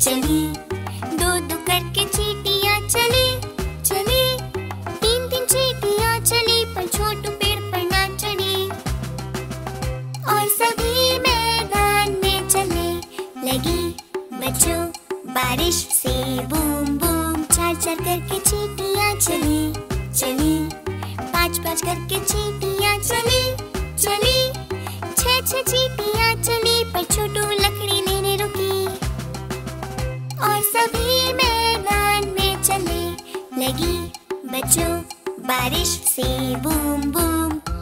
चली। दो दो करके चींटियां चली चली। तीन तीन चींटियां चली पर छोटू पेड़ पर ना चढ़ी। और सभी मैदान में चलने लगी। बच्चों बारिश से बूम बूम। चार चार करके चींटियां चली चली। पांच पांच करके चींटियां चली चली। छह छह चींटियां चली पर छोटू लकड़ी लेने रुकी। और सभी मैदान में चलने लगी। बच्चों बारिश से बूम बूम।